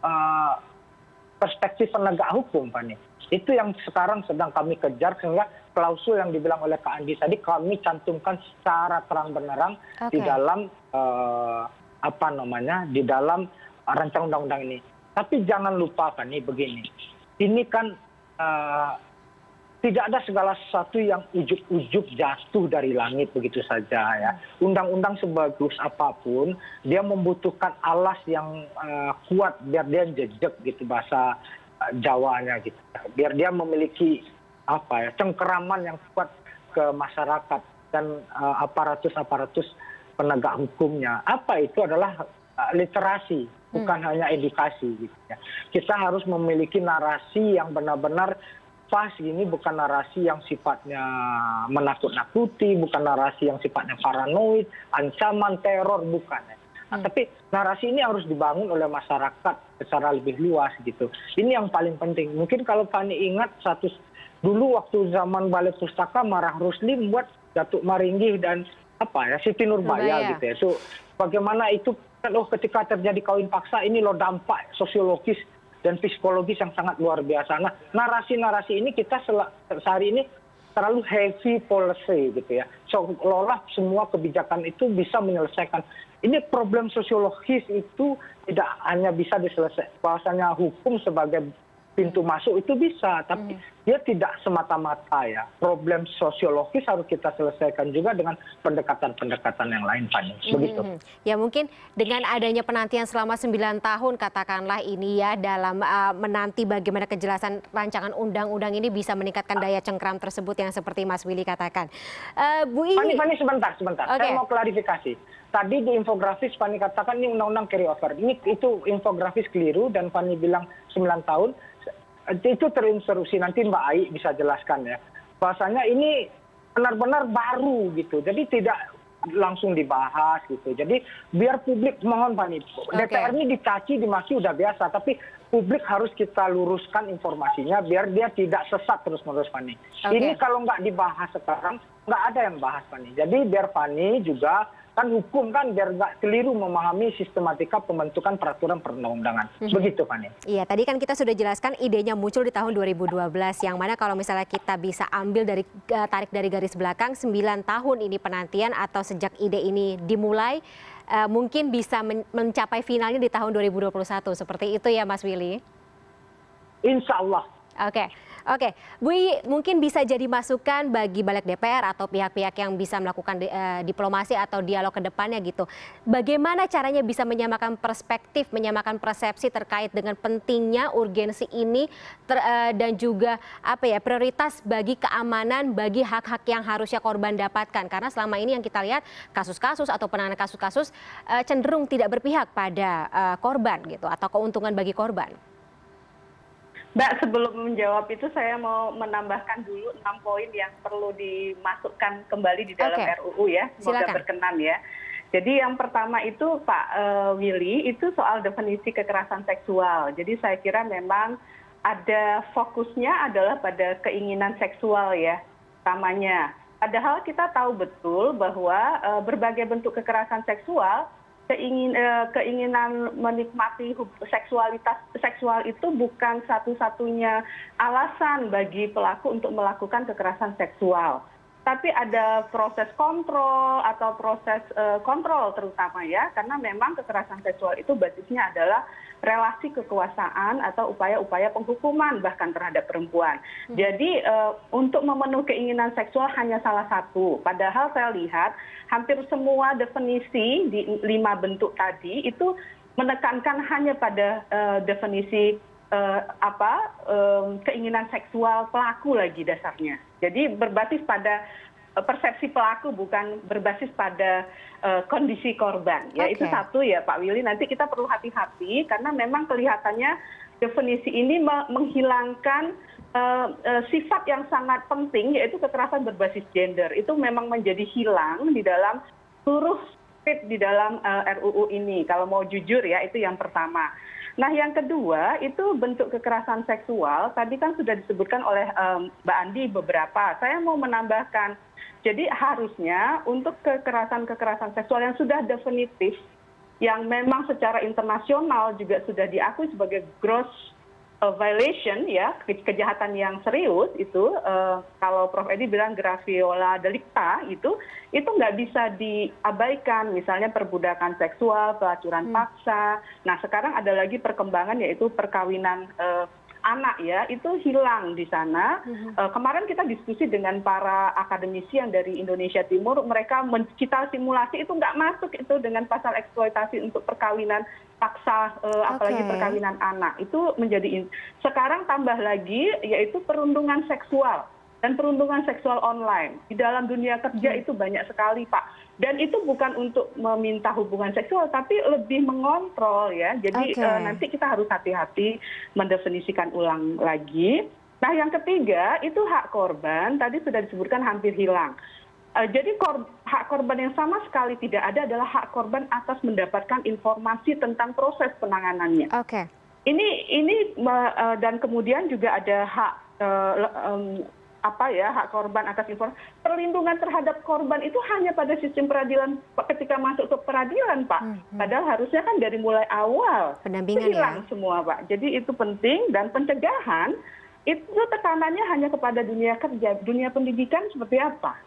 perspektif penegak hukum, Fani. Itu yang sekarang sedang kami kejar sehingga klausul yang dibilang oleh Kak Andi tadi kami cantumkan secara terang-benerang di dalam di dalam rancangan undang-undang ini. Tapi jangan lupa Fani begini. Ini kan tidak ada segala sesuatu yang ujuk-ujuk jatuh dari langit begitu saja ya. Undang-undang sebagus apapun dia membutuhkan alas yang kuat biar dia jejak gitu bahasa Jawanya gitu. Biar dia memiliki cengkeraman yang kuat ke masyarakat dan aparatus penegak hukumnya. Apa itu adalah literasi, bukan hanya edukasi gitu ya. Kita harus memiliki narasi yang benar-benar pas gini, bukan narasi yang sifatnya menakut-nakuti, bukan narasi yang sifatnya paranoid, ancaman, teror, bukan ya. Tapi narasi ini harus dibangun oleh masyarakat secara lebih luas gitu. Ini yang paling penting. Mungkin kalau Fani ingat dulu waktu zaman Balai Pustaka Marah Rusli membuat Datuk Maringgih dan Siti Nurbaya gitu ya. So bagaimana itu ketika terjadi kawin paksa ini dampak sosiologis dan psikologis yang sangat luar biasa. Nah, narasi-narasi ini kita sehari ini terlalu heavy policy gitu ya. Seolah-olah semua kebijakan itu bisa menyelesaikan. Ini problem sosiologis itu tidak hanya bisa diselesaikan. Bahwasanya hukum sebagai pintu masuk itu bisa, tapi dia tidak semata-mata ya problem sosiologis harus kita selesaikan juga dengan pendekatan-pendekatan yang lain, Fani. Begitu. Ya mungkin dengan adanya penantian selama 9 tahun katakanlah ini ya dalam menanti bagaimana kejelasan rancangan undang-undang ini bisa meningkatkan daya cengkram tersebut yang seperti Mas Willy katakan. Bu Ini. Fani sebentar. Okay. Saya mau klarifikasi. Tadi di infografis Fani katakan ini undang-undang carryover. Itu infografis keliru dan Fani bilang 9 tahun. Itu terinstruksi, nanti Mbak Ai bisa jelaskan ya. Bahasanya ini benar-benar baru gitu. Jadi tidak langsung dibahas gitu. Jadi biar publik, mohon Fani, DPR ini dicaci, dimaki udah biasa. Tapi publik harus kita luruskan informasinya biar dia tidak sesat terus-menerus, Fani. Ini kalau nggak dibahas sekarang, nggak ada yang bahas, Fani. Jadi biar Fani juga kan hukum kan biar nggak keliru memahami sistematika pembentukan peraturan perundang-undangan. Begitu, Fani. Iya, tadi kan kita sudah jelaskan idenya muncul di tahun 2012, yang mana kalau misalnya kita bisa ambil dari tarik dari garis belakang 9 tahun ini penantian atau sejak ide ini dimulai, mungkin bisa mencapai finalnya di tahun 2021. Seperti itu ya, Mas Willy? Insya Allah. Oke, Bu Iyi, mungkin bisa jadi masukan bagi balik DPR atau pihak-pihak yang bisa melakukan diplomasi atau dialog ke depannya gitu. Bagaimana caranya bisa menyamakan perspektif, menyamakan persepsi terkait dengan pentingnya urgensi ini dan juga prioritas bagi keamanan, bagi hak-hak yang harusnya korban dapatkan. Karena selama ini yang kita lihat kasus-kasus atau penanganan kasus-kasus cenderung tidak berpihak pada korban gitu atau keuntungan bagi korban. Mbak, sebelum menjawab itu saya mau menambahkan dulu 6 poin yang perlu dimasukkan kembali di dalam RUU ya. Semoga berkenan ya. Jadi yang pertama itu Pak Willy, itu soal definisi kekerasan seksual. Jadi saya kira memang ada fokusnya adalah pada keinginan seksual ya, utamanya. Padahal kita tahu betul bahwa berbagai bentuk kekerasan seksual, keinginan menikmati seksual itu bukan satu-satunya alasan bagi pelaku untuk melakukan kekerasan seksual. Tapi ada proses kontrol atau proses kontrol terutama ya, karena memang kekerasan seksual itu basisnya adalah relasi kekuasaan atau upaya-upaya penghukuman bahkan terhadap perempuan. Jadi untuk memenuhi keinginan seksual hanya salah satu. Padahal saya lihat hampir semua definisi di 5 bentuk tadi itu menekankan hanya pada definisi keinginan seksual pelaku lagi dasarnya. Jadi berbasis pada persepsi pelaku bukan berbasis pada kondisi korban. Ya itu satu ya Pak Willy. Nanti kita perlu hati-hati karena memang kelihatannya definisi ini menghilangkan sifat yang sangat penting yaitu kekerasan berbasis gender. Itu memang menjadi hilang di dalam seluruh di dalam RUU ini. Kalau mau jujur ya itu yang pertama. Nah yang kedua itu bentuk kekerasan seksual tadi kan sudah disebutkan oleh Mbak Andi beberapa. Saya mau menambahkan, jadi harusnya untuk kekerasan seksual yang sudah definitif, yang memang secara internasional juga sudah diakui sebagai gross violation ya, kejahatan yang serius itu kalau Prof Edi bilang graviola delicta itu nggak bisa diabaikan, misalnya perbudakan seksual, pelacuran paksa. Nah sekarang ada lagi perkembangan yaitu perkawinan anak ya, itu hilang di sana. Kemarin kita diskusi dengan para akademisi yang dari Indonesia Timur, mereka kita simulasi itu nggak masuk itu dengan pasal eksploitasi untuk perkawinan paksa, apalagi perkawinan anak. Itu menjadi sekarang tambah lagi yaitu perundungan seksual dan perundungan seksual online. Di dalam dunia kerja itu banyak sekali Pak. Dan itu bukan untuk meminta hubungan seksual, tapi lebih mengontrol ya. Jadi nanti kita harus hati-hati mendefinisikan ulang lagi. Nah yang ketiga itu hak korban, tadi sudah disebutkan hampir hilang. Jadi hak korban yang sama sekali tidak ada adalah hak korban atas mendapatkan informasi tentang proses penanganannya. Ini dan kemudian juga ada hak hak korban atas informasi. Perlindungan terhadap korban itu hanya pada sistem peradilan ketika masuk ke peradilan Pak. Padahal harusnya kan dari mulai awal hilang semua Pak. Jadi itu penting dan pencegahan itu tekanannya hanya kepada dunia kerja, dunia pendidikan seperti apa.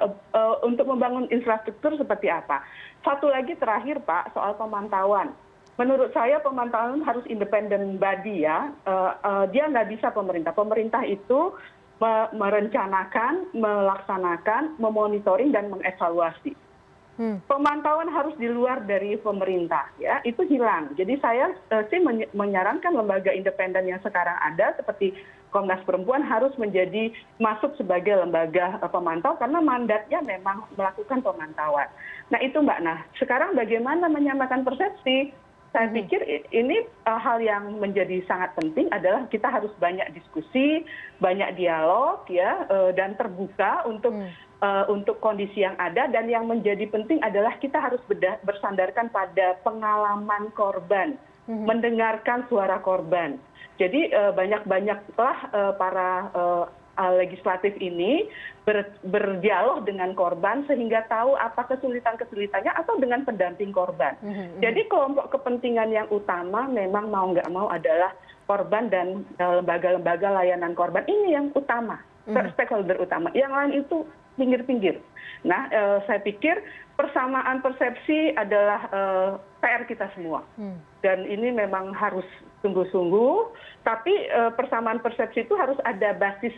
Untuk membangun infrastruktur seperti apa. Satu lagi terakhir Pak, soal pemantauan. menurut saya pemantauan harus independen body ya. Dia nggak bisa pemerintah. Pemerintah itu merencanakan, melaksanakan, memonitoring dan mengevaluasi. Pemantauan harus di luar dari pemerintah, ya itu hilang. Jadi saya sih menyarankan lembaga independen yang sekarang ada seperti Komnas Perempuan harus masuk sebagai lembaga pemantau karena mandatnya memang melakukan pemantauan. Nah itu Mbak. Nah sekarang bagaimana menyamakan persepsi? Saya pikir ini hal yang menjadi sangat penting adalah kita harus banyak diskusi, banyak dialog ya, dan terbuka untuk kondisi yang ada, dan yang menjadi penting adalah kita harus bersandarkan pada pengalaman korban, mendengarkan suara korban. Jadi banyak-banyaklah para legislatif ini berdialog dengan korban sehingga tahu apa kesulitan-kesulitannya atau dengan pendamping korban. Jadi kelompok kepentingan yang utama memang mau nggak mau adalah korban dan lembaga-lembaga layanan korban. Ini yang utama, stakeholder utama. Yang lain itu pinggir-pinggir. Nah, saya pikir persamaan persepsi adalah PR kita semua. Dan ini memang harus sungguh-sungguh, tapi persamaan persepsi itu harus ada basis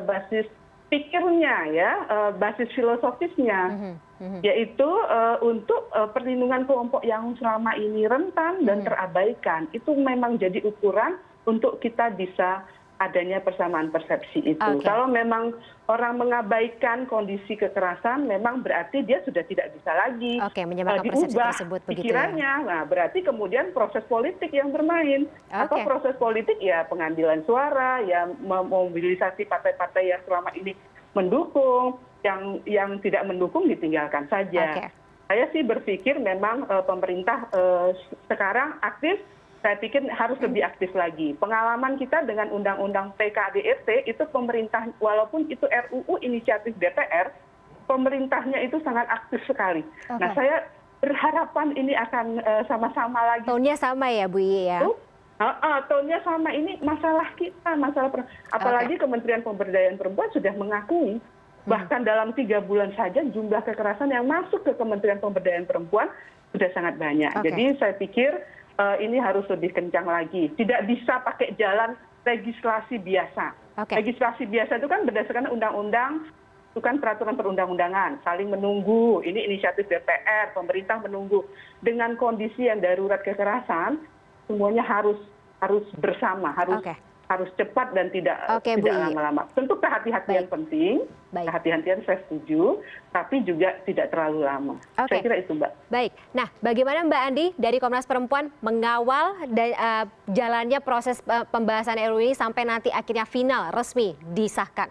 pikirnya ya, basis filosofisnya, yaitu untuk perlindungan kelompok yang selama ini rentan dan terabaikan. Itu memang jadi ukuran untuk kita bisa adanya persamaan persepsi itu. Kalau memang orang mengabaikan kondisi kekerasan, memang berarti dia sudah tidak bisa lagi diubah pikirannya. Nah, berarti kemudian proses politik yang bermain. Atau proses politik ya pengambilan suara, ya memobilisasi partai-partai yang selama ini mendukung, yang tidak mendukung ditinggalkan saja. Saya sih berpikir memang pemerintah sekarang aktif. Saya pikir harus lebih aktif lagi. Pengalaman kita dengan Undang-Undang PKDRT itu pemerintah, walaupun itu RUU inisiatif DPR, pemerintahnya itu sangat aktif sekali. Nah, saya berharapan ini akan sama-sama lagi. Tone-nya sama ya, Bu Iyi ya? Tone-nya sama. Ini masalah kita, apalagi Kementerian Pemberdayaan Perempuan sudah mengakui bahkan dalam 3 bulan saja jumlah kekerasan yang masuk ke Kementerian Pemberdayaan Perempuan sudah sangat banyak. Jadi saya pikir ini harus lebih kencang lagi. Tidak bisa pakai jalan legislasi biasa. Legislasi biasa itu kan berdasarkan undang-undang, itu kan peraturan perundang-undangan, saling menunggu. Ini inisiatif DPR, pemerintah menunggu. Dengan kondisi yang darurat kekerasan, semuanya harus bersama, harus cepat dan tidak lama-lama. Tentu kehati-hatian penting, kehati-hatian saya setuju, tapi juga tidak terlalu lama. Saya kira itu, Mbak. Baik. Nah, bagaimana Mbak Andi dari Komnas Perempuan mengawal jalannya proses pembahasan RUU ini sampai nanti akhirnya final, resmi disahkan?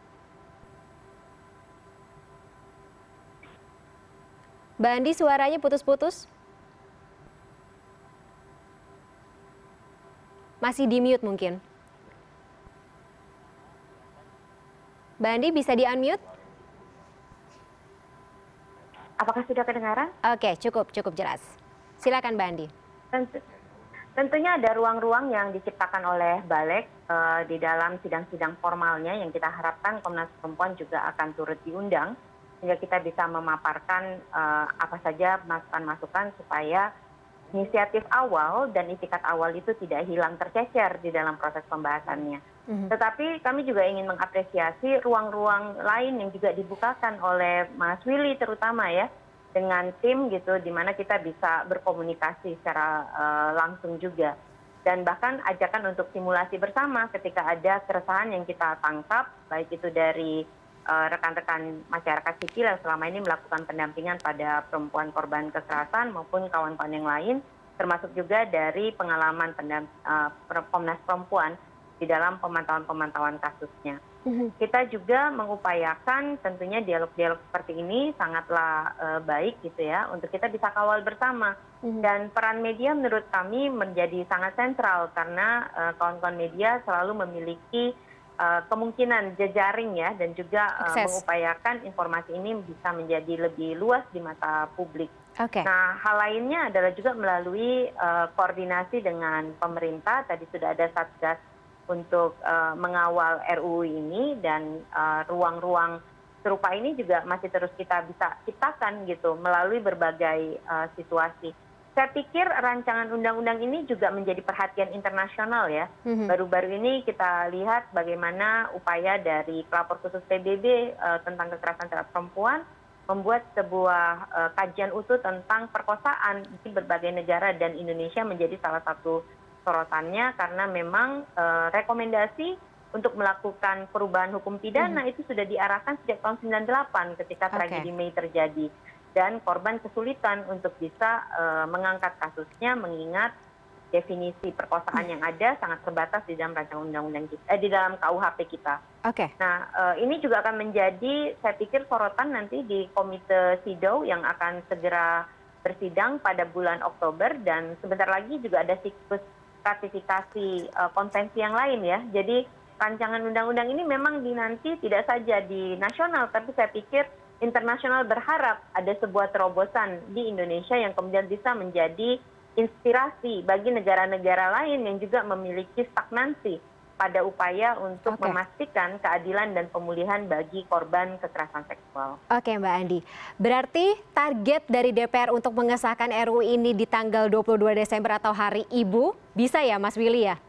Mbak Andi, suaranya putus-putus. Masih di mute mungkin. Mbak Andi bisa di-unmute? Apakah sudah kedengaran? Oke, cukup jelas. Silakan Mbak Andi. Tentunya ada ruang-ruang yang diciptakan oleh Balek di dalam sidang-sidang formalnya yang kita harapkan Komnas Perempuan juga akan turut diundang sehingga kita bisa memaparkan apa saja masukan-masukan supaya inisiatif awal dan itikat awal itu tidak hilang tercecer di dalam proses pembahasannya. Tetapi kami juga ingin mengapresiasi ruang-ruang lain yang juga dibukakan oleh Mas Willy terutama ya, dengan tim gitu, di mana kita bisa berkomunikasi secara langsung juga. Dan bahkan ajakan untuk simulasi bersama ketika ada keresahan yang kita tangkap, baik itu dari rekan-rekan masyarakat sipil yang selama ini melakukan pendampingan pada perempuan korban kekerasan maupun kawan-kawan yang lain, termasuk juga dari pengalaman Komnas Perempuan di dalam pemantauan-pemantauan kasusnya. Kita juga mengupayakan tentunya dialog-dialog seperti ini sangatlah baik gitu ya, untuk kita bisa kawal bersama. Dan peran media menurut kami menjadi sangat sentral karena kawan-kawan media selalu memiliki kemungkinan jejaring ya, dan juga mengupayakan informasi ini bisa menjadi lebih luas di mata publik. Nah, hal lainnya adalah juga melalui koordinasi dengan pemerintah. Tadi sudah ada Satgas untuk mengawal RUU ini, dan ruang-ruang serupa ini juga masih terus kita bisa ciptakan gitu melalui berbagai situasi. saya pikir rancangan undang-undang ini juga menjadi perhatian internasional ya. Baru-baru ini kita lihat bagaimana upaya dari pelapor khusus PBB tentang kekerasan terhadap perempuan membuat sebuah kajian utuh tentang perkosaan di berbagai negara, dan Indonesia menjadi salah satu sorotannya karena memang rekomendasi untuk melakukan perubahan hukum pidana itu sudah diarahkan sejak tahun 98 ketika tragedi Mei terjadi, dan korban kesulitan untuk bisa mengangkat kasusnya mengingat definisi perkosaan yang ada sangat terbatas di dalam rancangan undang-undang kita, di dalam KUHP kita. Nah, ini juga akan menjadi, saya pikir, sorotan nanti di Komite SIDO yang akan segera bersidang pada bulan Oktober, dan sebentar lagi juga ada siklus ratifikasi konvensi yang lain ya. Jadi rancangan undang-undang ini memang dinanti tidak saja di nasional, tapi saya pikir internasional berharap ada sebuah terobosan di Indonesia yang kemudian bisa menjadi inspirasi bagi negara-negara lain yang juga memiliki stagnansi pada upaya untuk memastikan keadilan dan pemulihan bagi korban kekerasan seksual. Oke Mbak Andi, berarti target dari DPR untuk mengesahkan RUU ini di tanggal 22 Desember atau Hari Ibu, bisa ya Mas Willy ya?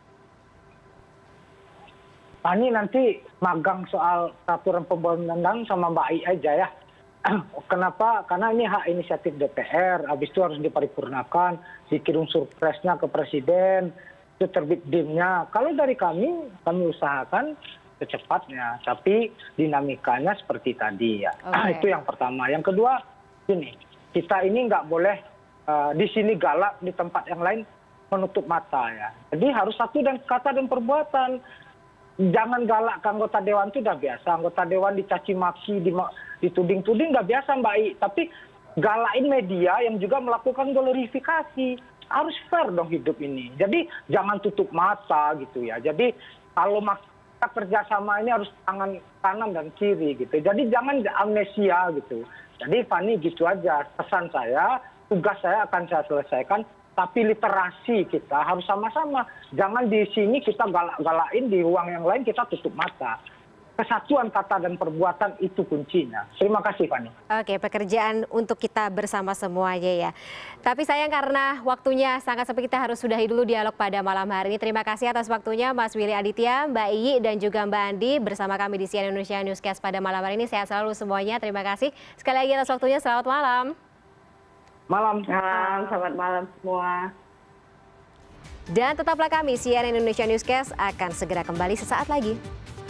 Ini nanti magang soal peraturan pembuat undang sama Mbak Ai aja ya. Kenapa? Karena ini hak inisiatif DPR, habis itu harus diparipurnakan, dikirim surpresnya ke Presiden, itu terbit DIM-nya. Kalau dari kami usahakan secepatnya, tapi dinamikanya seperti tadi ya. Itu yang pertama. Yang kedua, gini, kita ini nggak boleh di sini galak, di tempat yang lain menutup mata ya. Jadi harus satu dan kata dan perbuatan. Jangan galak ke anggota dewan, itu udah biasa. Anggota dewan dicaci maki, dituding-tuding nggak biasa Mbak I. Tapi galakin media yang juga melakukan glorifikasi. Harus fair dong hidup ini. Jadi jangan tutup mata gitu ya. Jadi kalau kita kerjasama ini harus tangan kanan dan kiri gitu. Jadi jangan amnesia gitu. Jadi Fani gitu aja pesan saya, tugas saya akan saya selesaikan. Tapi literasi kita harus sama-sama. Jangan di sini kita galak-galakin, di ruang yang lain kita tutup mata. Kesatuan kata dan perbuatan itu kuncinya. Terima kasih Fani. Oke, pekerjaan untuk kita bersama semuanya ya. Tapi sayang karena waktunya sangat sempit, kita harus sudahi dulu dialog pada malam hari ini. Terima kasih atas waktunya Mas Willy Aditya, Mbak Iyi, dan juga Mbak Andi bersama kami di CNN Indonesia Newscast pada malam hari ini. Sehat selalu semuanya. Terima kasih sekali lagi atas waktunya. Selamat malam. Malam. Selamat malam semua. Dan tetaplah kami CNN Indonesia Newscast akan segera kembali sesaat lagi.